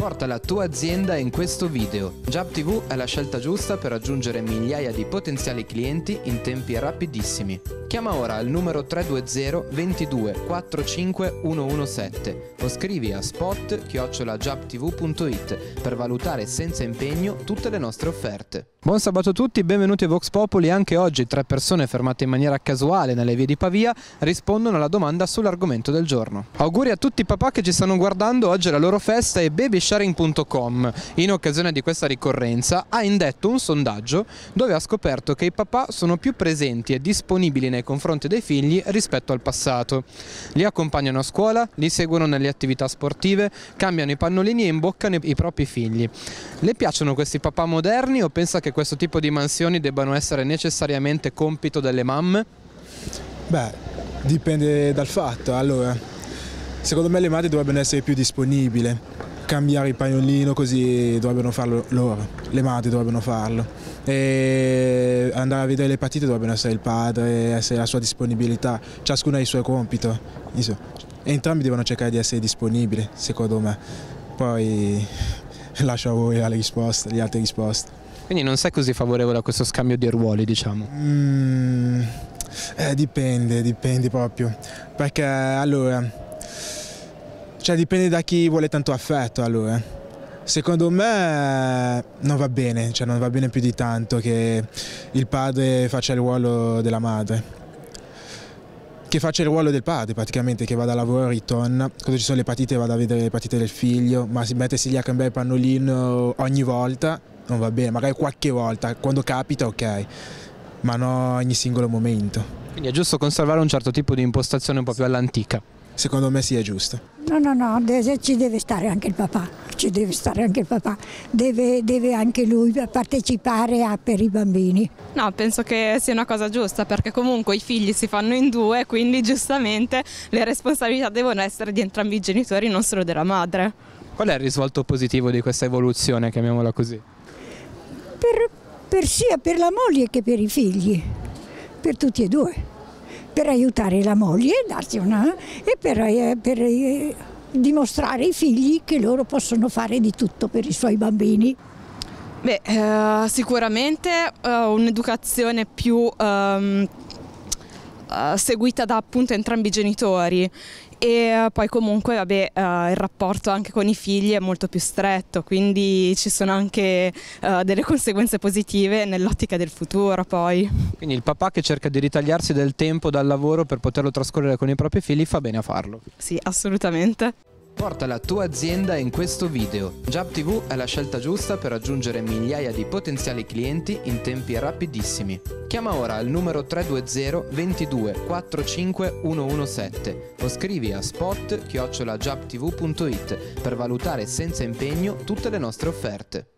Porta la tua azienda in questo video. Jab TV è la scelta giusta per raggiungere migliaia di potenziali clienti in tempi rapidissimi. Chiama ora il numero 320 22 45 117 o scrivi a spot@jabtv.it per valutare senza impegno tutte le nostre offerte. Buon sabato a tutti, benvenuti a Vox Populi. Anche oggi 3 persone fermate in maniera casuale nelle vie di Pavia rispondono alla domanda sull'argomento del giorno. Auguri a tutti i papà che ci stanno guardando. Oggi è la loro festa e babysharing.com, in occasione di questa ricorrenza, ha indetto un sondaggio dove ha scoperto che i papà sono più presenti e disponibili nei confronti dei figli rispetto al passato. Li accompagnano a scuola, li seguono nelle attività sportive, cambiano i pannolini e imboccano i propri figli. Le piacciono questi papà moderni o pensa che questo tipo di mansioni debbano essere necessariamente compito delle mamme? Beh, dipende dal fatto. Allora, secondo me le madri dovrebbero essere più disponibili. Cambiare il pannolino così dovrebbero farlo loro, le madri dovrebbero farlo. E andare a vedere le partite dovrebbero essere il padre, essere la sua disponibilità. Ciascuno ha il suo compito. Entrambi devono cercare di essere disponibili, secondo me. Poi lascio a voi le altre risposte. Quindi non sei così favorevole a questo scambio di ruoli, diciamo? Dipende proprio. Perché allora, dipende da chi vuole tanto affetto. Allora, secondo me non va bene, non va bene più di tanto che il padre faccia il ruolo della madre. Che faccia il ruolo del padre praticamente, che vada a lavoro, ritorna, quando ci sono le partite vada a vedere le partite del figlio, ma si mettersi lì a cambiare il pannolino ogni volta non va bene, magari qualche volta, quando capita ok, ma non ogni singolo momento. Quindi è giusto conservare un certo tipo di impostazione un po' più all'antica? Secondo me sì, è giusto. No, ci deve stare anche il papà, deve anche lui partecipare per i bambini. No, penso che sia una cosa giusta, perché comunque i figli si fanno in due, quindi giustamente le responsabilità devono essere di entrambi i genitori, non solo della madre. Qual è il risvolto positivo di questa evoluzione, chiamiamola così? Sia per la moglie che per i figli, per tutti e due. Per aiutare la moglie, darsi e per dimostrare ai figli che loro possono fare di tutto per i suoi bambini. Beh, sicuramente un'educazione più seguita da appunto entrambi i genitori, e poi comunque il rapporto anche con i figli è molto più stretto, quindi ci sono anche delle conseguenze positive nell'ottica del futuro poi. Quindi il papà che cerca di ritagliarsi del tempo dal lavoro per poterlo trascorrere con i propri figli fa bene a farlo. Sì, assolutamente. Porta la tua azienda in questo video. Jab TV è la scelta giusta per raggiungere migliaia di potenziali clienti in tempi rapidissimi. Chiama ora il numero 320 22 45 117 o scrivi a spot@jabtv.it per valutare senza impegno tutte le nostre offerte.